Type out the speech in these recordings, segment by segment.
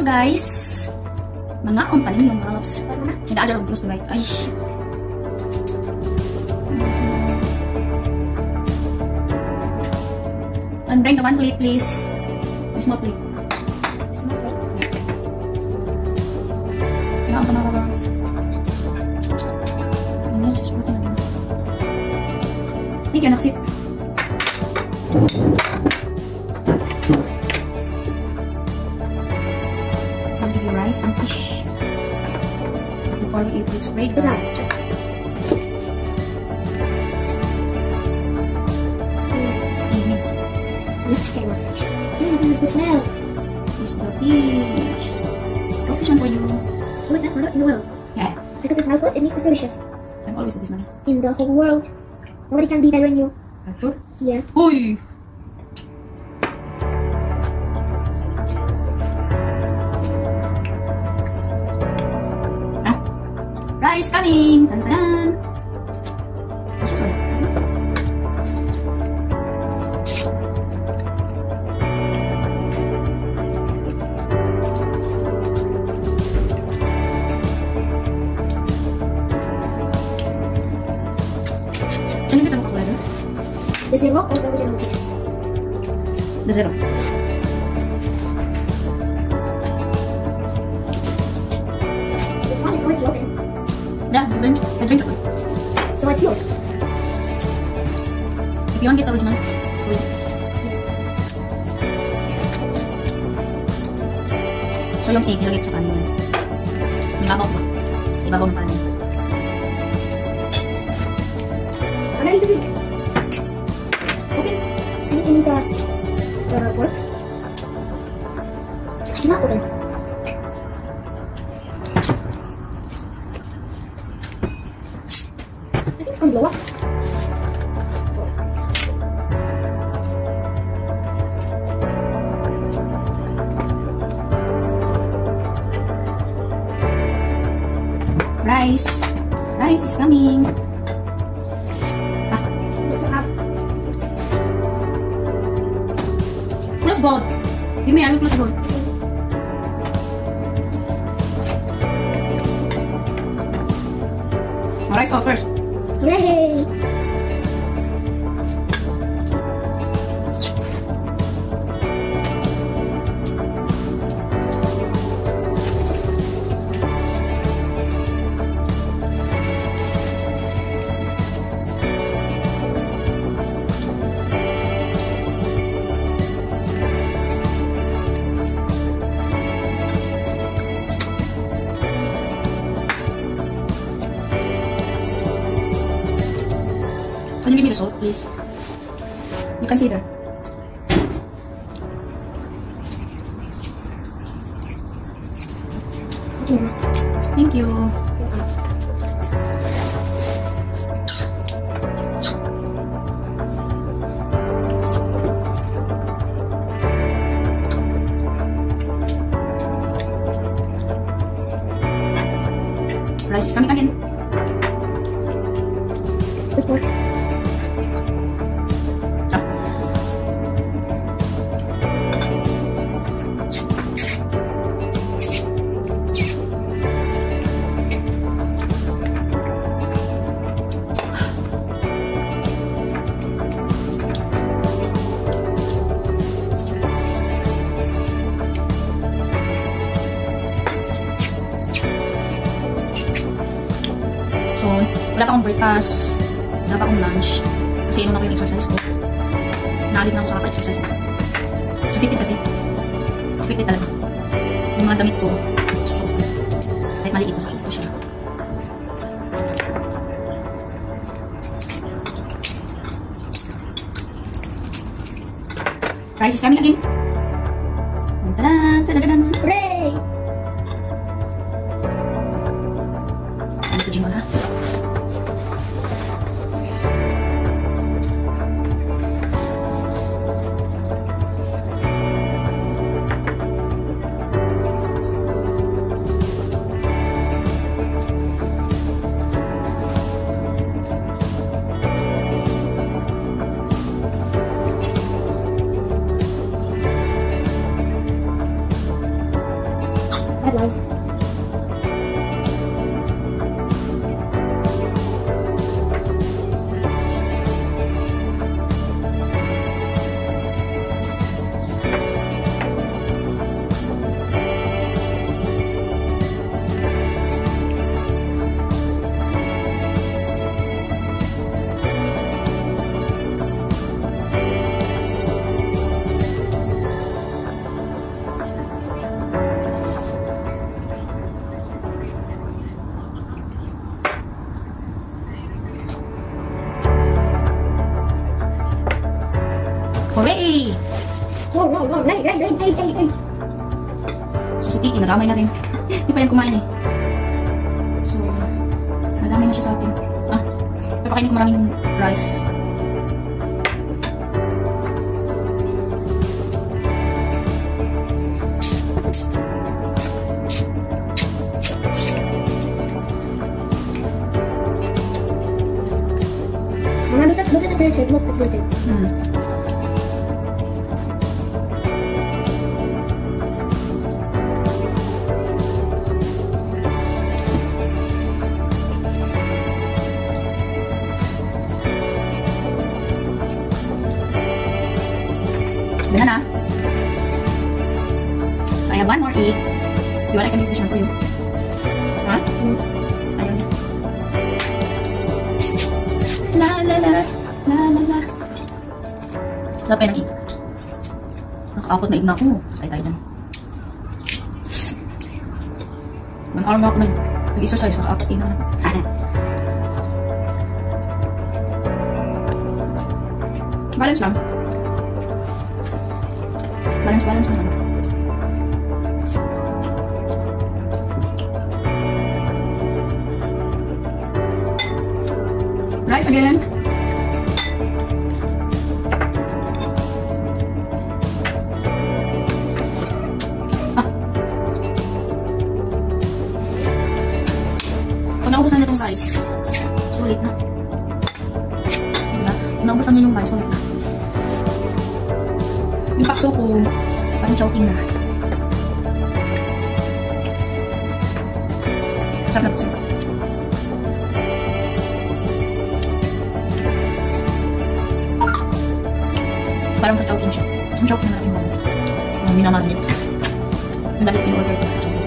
guys. Mangaon pa ninyo mga loves. Nag-aalala ang close to guys. Ay. And bring the one plate please. A small plate. Small plate. Mangaon pa mga loves. Thank you, Naksit. I'll give you rice and fish. Before we eat, let's spray the Good blood. night. This is good. This is good smell. This is the fish. No fish one for you. Good, that's one in the world. Yeah, Because it smells good, it makes it delicious. I'm always with this man. In the whole world, nobody can be better than you. Sure? Yeah. Uy! Ah, rice coming! Tan-tan! Sorry. Ano kita mo kakulay doon? The zero or the original taste? The zero. This one is already open. Yeah, I drink it. So it's yours. If you want it original, wait. So yung egg, nilagay ko sa kanin. Ibabaw ko. Sa ibabaw ng kanin. I'm ready to drink. Open. I need the pork. I cannot open. I think it's gonna blow up. Rice. Rice is coming. Close gold. Give me a close gold. Rice off first. Hooray! Can you give me the salt, please? You consider. Okay. Thank you. Rice is coming again. Good pork. Ah. So, wala pa akong breakfast, wala pa akong lunch, kasi inuna ko yung exercise ko. Naalit na ako sa kaka-exercise ko. So, fitted kasi. Fitted talaga. Yung mga damit ko, susuot ko. Kahit maliit na susuot ko siya. Rice is coming again. Tadaan, tadaan. Hooray! Ano ko Jimola? Add rice. Hooray! Wow. Hey. So si Titi, nadamay na rin. Hindi pa yan kumain eh. So, nadamay na siya sa akin. Papakainin ko maraming rice. Mama, look at the bird. Look at the bird. Banana. I have one more egg. You want I can make this one for you? Huh? Ayun. La. Lapay ng egg. Nakakapot na egg na ako. Ay tayo lang. 1 hour mo ako nag-exercise. Nakakapot egg na ako. Balance lang. Balance naman. Rice again. Kung naubusan niya itong rice, sulit na. Diba? Kung naubusan niya yung rice, sulit na. Yung pakso ko, parang choking na. Sarap na pakso. Parang sa choking siya. Yung choking na natin mo. Yung minamagnet. Yung dali ko in-order ko sa choking.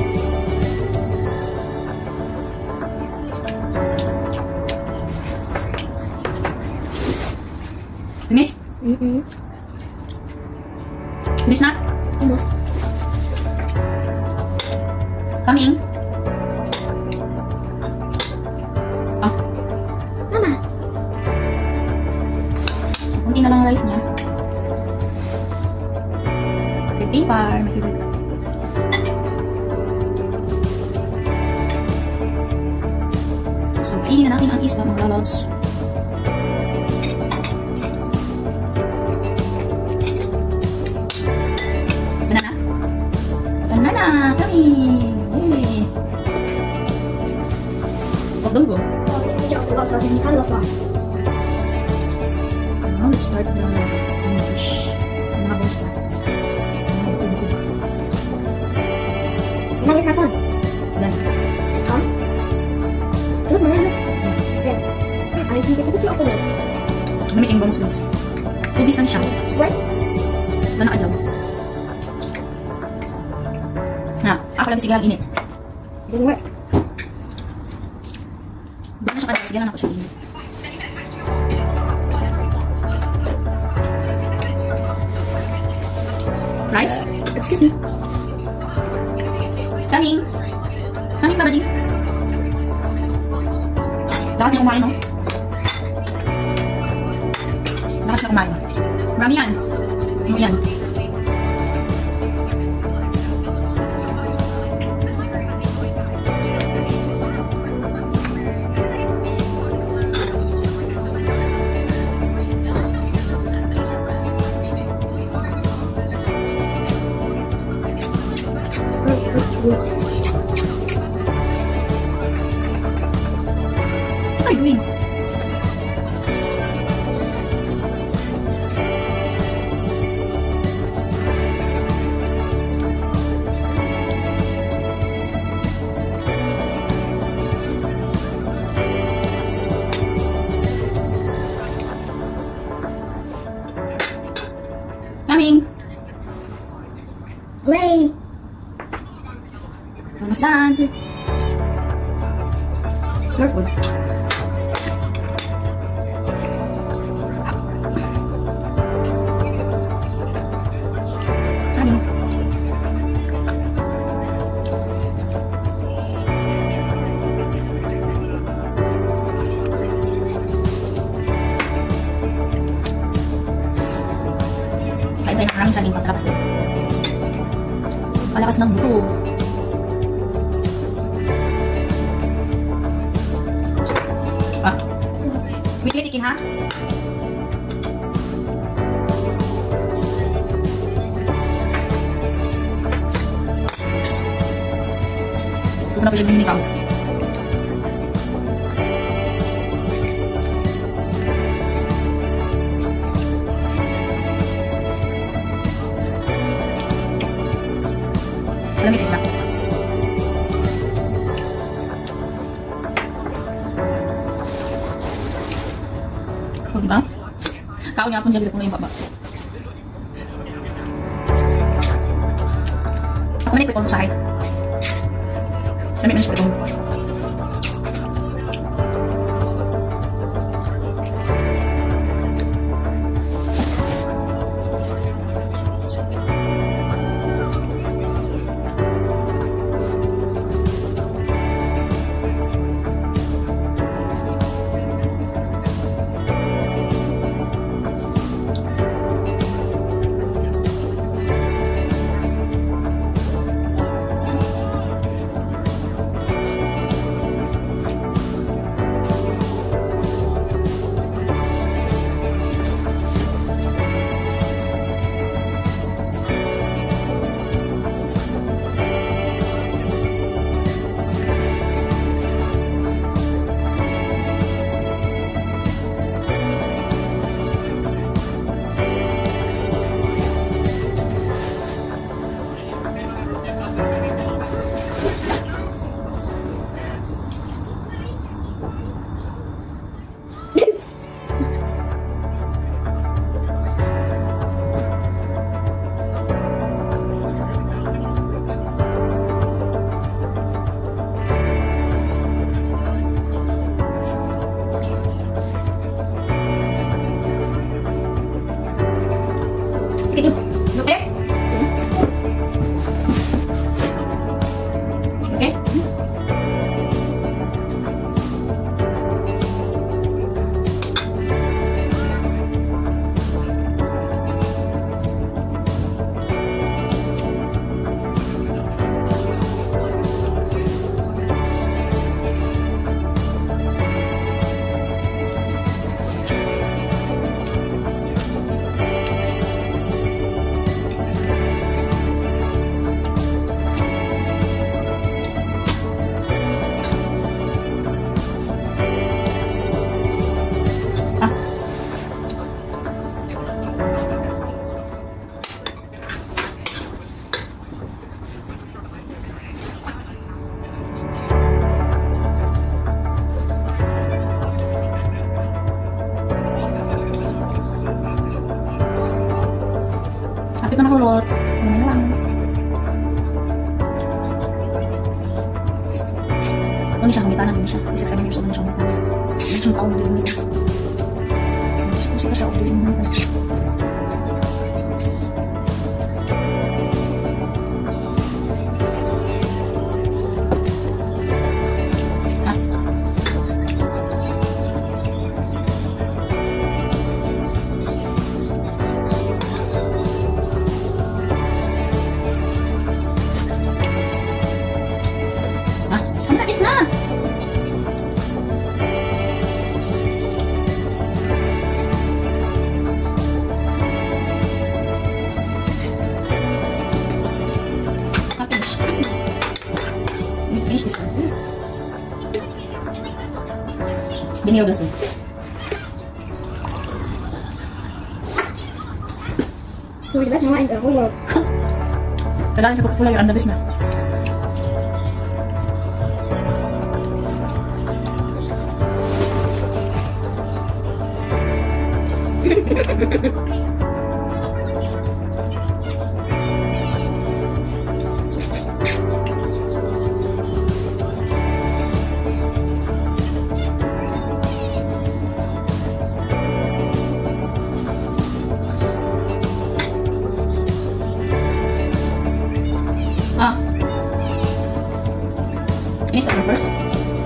Finish? Finish na? Almost. Coming. Mama. Kunti na lang ang rice niya. Red paper, my favorite. So, kainin na natin ang isda mga lalabs. Banana, coming! Yay! Don't go. Now let's start the fish. Mga boss na. Now we have fun. It's done. It's fun. Look, Mama, look. It's red. I think it's a bit of a Namiting bonus guys. Ubis lang siya. What? Doon na adlaw. Ako lang sige ang init. Doesn't work. Doon na siya kadalaw. Sige lang ako siya init. Rice? Excuse me. Coming! Coming, Babaji. Lakas niya kumain, no? Lakas niya kumain. Marami yan. Ano yan? What are you doing? Yay! Almost done. Careful. Sorry. Kain tayo ng maraming saging pagkalakas ko. Palakas ng buto. Wait, ikin ha? Huwag na pa siya binikaw. Alam mo isla. So, diba? Kao niya pun siya bisa puno yung baba. Ako na ipitol mo sa akin. Dami na siya ipitol. Kapit na makulot. Ano na lang. Ano siya, kumita na siya. Isa 7 years old na siya. Ano siyang kaon na din nito. Gusto siya, ulit mo na. Ini udah sih. Udah bas mama enggak kulot. Kailangan cukup pula yung andabis na. Finish that one first.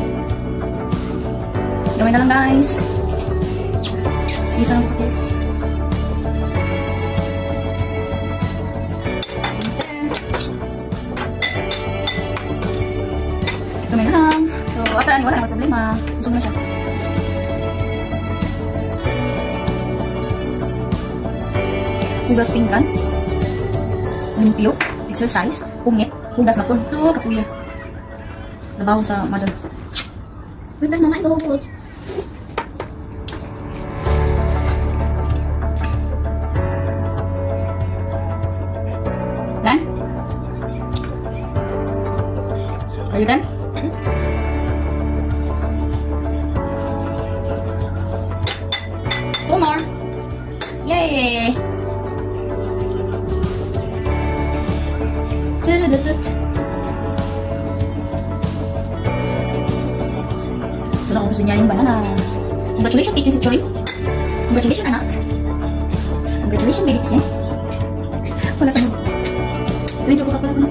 Gawin na lang guys. Isa lang po. Gawin na lang. So, after wala na problema. Usog na siya. Hugas pinggan. Limpyo. Exercise. Pungit. Hugas na po. Ito, kapuya. Trabaho sa mother. Wait, mas mama, ikaw huwag. Done? Are you done? Two more. Yay! So, nakubos din niya yung banana. Congratulations, Titi si Choy. Congratulations, anak. Congratulations, baby. Eh? Wala sa mo. Ito ko pala.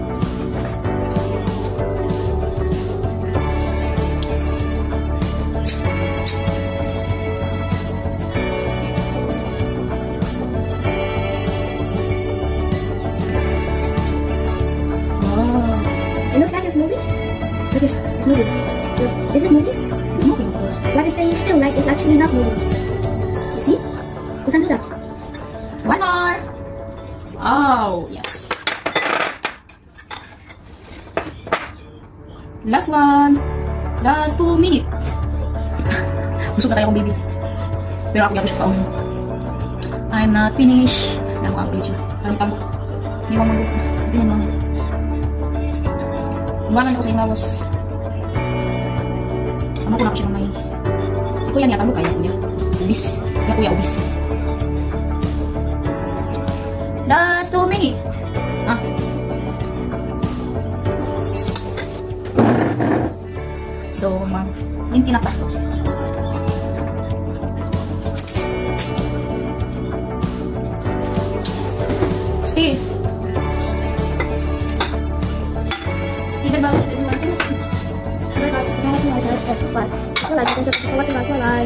It looks like it's moving. Look, it's moving. Look, is it moving? It's moving, of course. But it's staying still, like it's actually not moving. You see? You can do that. One more. Oh, yes. Last one. Last 2 minutes. Busog na tayo akong baby. Pero ako siya paunin. I'm not finished. Alam mo ang page na. Parang tambok. Hindi mo mag-book. Hindi mo mag-book. Iwanan ko sa imawas. Ano ko na ko siya may. Si kuya niya tambok kaya kuya. Ubis. Kaya kuya ubis. Last 2 minutes. So, mag-linti na pa. Steve. Steven ba? Ako lagi kan sa kawat sa kulay.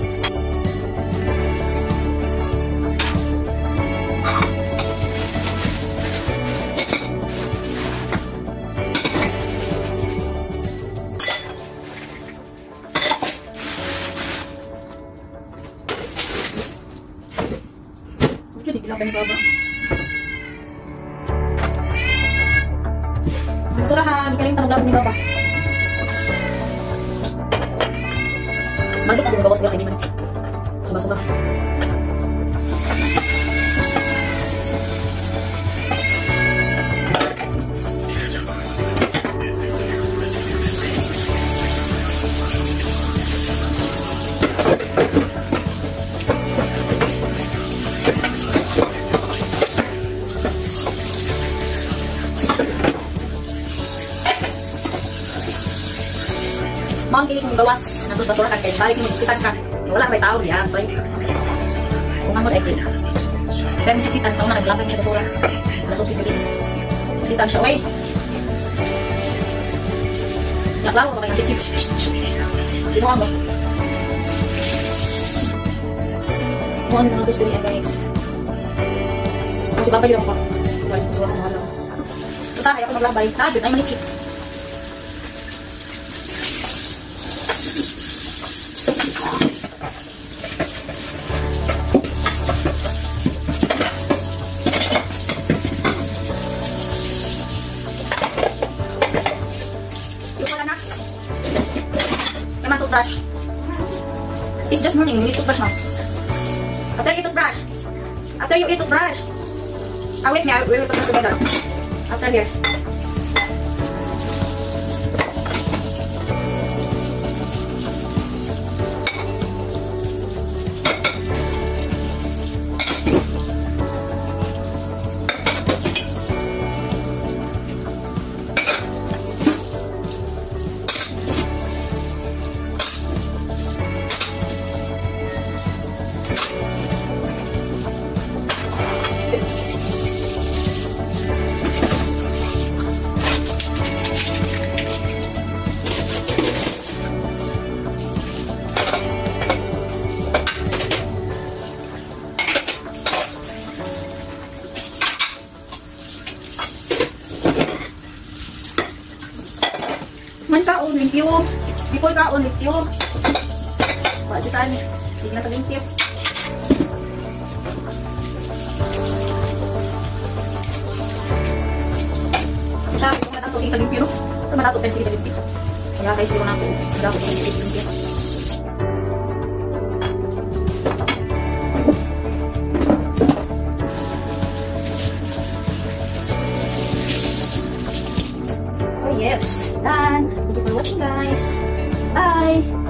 Jadi gila banyak baba. Surahan, ikaling tanong lang ni baba. Bakit ako gawas lang ini manit? Suba-suba. Mga kilig mong gawas na ito sa surahan kahit balik mo siksitan ka. Wala may tao yan. So, kung ang mag-egg pero may siksitan sa una naglapit niya sa surah. Nasubsis na din. Siksitan siya. Uy! Naklaro ka may siksik. Kinuha mo. Kung ano naman gusto niya guys. Kung si Papa yun ako. Wala ko surah ko mahal. Usahay ako maglabay. Dun ay manitsik. Brush. It's just morning. You need to brush now. After you toothbrush. After you eat toothbrush. Wait me. We will put them together. After here. Man kaon, limpyo. Before kaon, limpyo. Pajutan. Sige na limpyo. Siya, kung natanto sige limpyo. Ito manato pero sige limpyo. Kaya kayo siguro nato. Hindi ako sige limpyo. Oh yes, done. Thank you for watching guys. Bye.